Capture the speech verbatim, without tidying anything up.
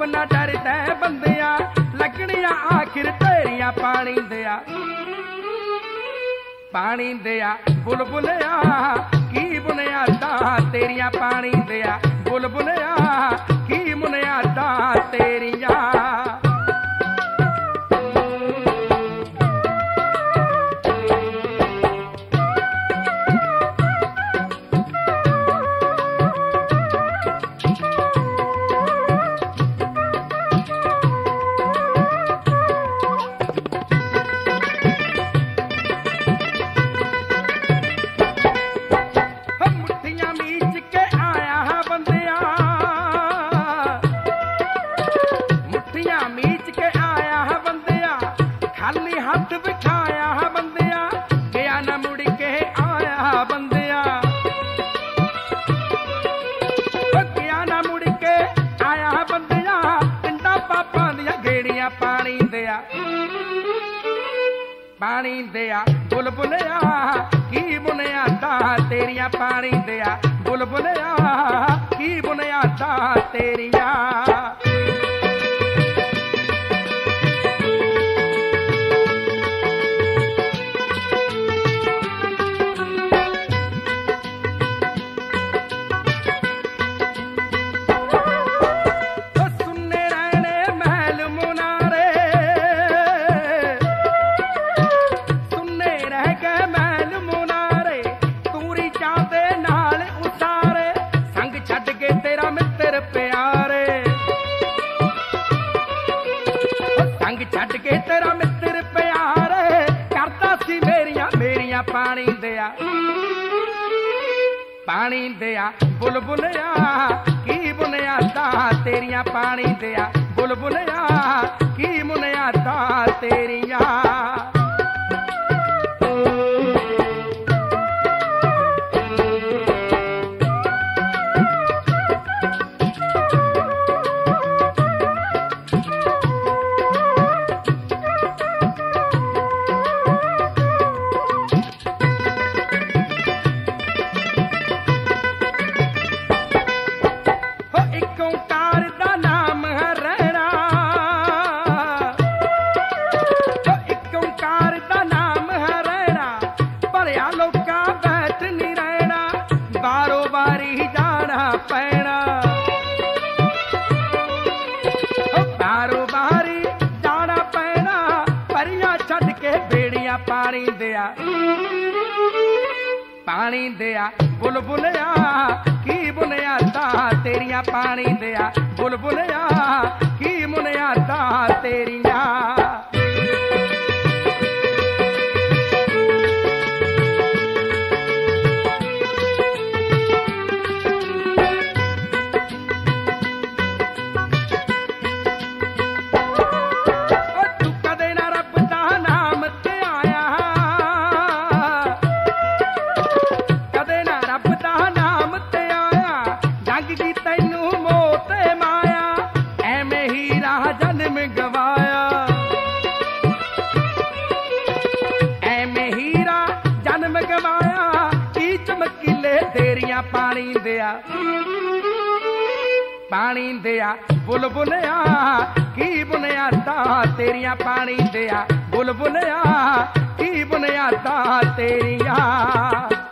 ना डरदा बंदिया लगनिया आखिर तेरिया पानी दिया पानी दिया बुलबुलिया की बुनियादा तेरिया पानी दिया बुलबुलिया की बुनियादा तेरिया हाथ बिठाया बंदिया गया ना मुड़ के आया बंदिया गया ना मुड़ के आया बंदिया पिंडा पापा दिया गेड़िया पानी दिया पानी दिया बुलबुलिया की बुनियादा तेरिया पानी दिया बुलबुलिया की बुनियादा तेरिया छड़ के तेरा मित्र प्यारे करता सी मेरिया मेरिया पानी दिया पानी दिया बुलबुलिया की बुनियादा तेरिया पानी दिया बुलबुलिया की बुनियादा तेरिया पानी दिया पानी दिया बुलबुलिया की बुनियादा तेरिया पानी दिया बुलबुलिया की बुनियादा तेरिया पानी दिया पानी दिया बुलबुलिया की बुनियादा तेरिया पानी दिया बुलबुलिया की बुनियादा तेरिया